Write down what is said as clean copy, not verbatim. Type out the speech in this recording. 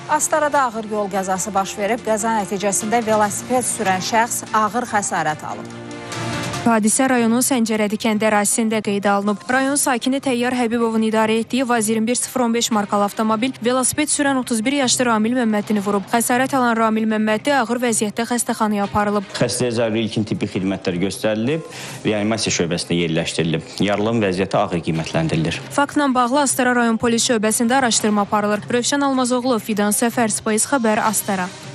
Astarada ağır yol qəzası baş verib. Qəza nəticəsində velosiped sürən şəxs ağır xəsarət alıb. Hadisə rayonun Səncərədi kəndi ərazisində qeydə alınıb. Rayon sakini Təyyar Həbibovun idarə etdiyi Vaz 21015 markalı avtomobil velosiped sürən 31 yaşlı Ramil Məmmədini vurub. Xəsarət alan Ramil Məmmədli ağır vəziyyətdə xəstəxanaya aparılıb. Xəstəyə zəruri ilkin tibbi xidmətlər göstərilib, reanimasiya şöbəsində yerləşdirilib. Yaralının vəziyyəti ağır qiymətləndirilir. Faktla bağlı Astara rayon polis şöbəsində araşdırma aparılır. Rövşən Almazoğlu, Fidan Səfər, Space xəbər, Astara.